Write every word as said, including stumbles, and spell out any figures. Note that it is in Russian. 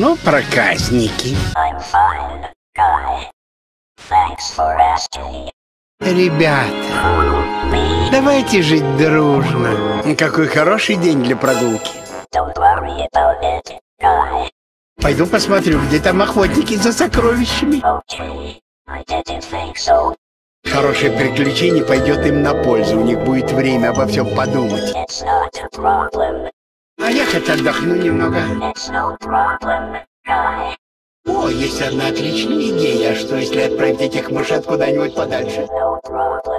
Ну, проказники. I'm fine, Guy. Thanks for asking. Ребята, Me? давайте жить дружно. Какой хороший день для прогулки. Don't worry about it, Guy. Пойду посмотрю, где там охотники за сокровищами. Okay. I didn't think so. Хорошее приключение пойдет им на пользу. У них будет время обо всем подумать. It's not a problem. А я хоть отдохну немного. It's no problem, Guy. О, есть одна отличная идея. А что, если отправить этих мышат куда-нибудь подальше? No problem.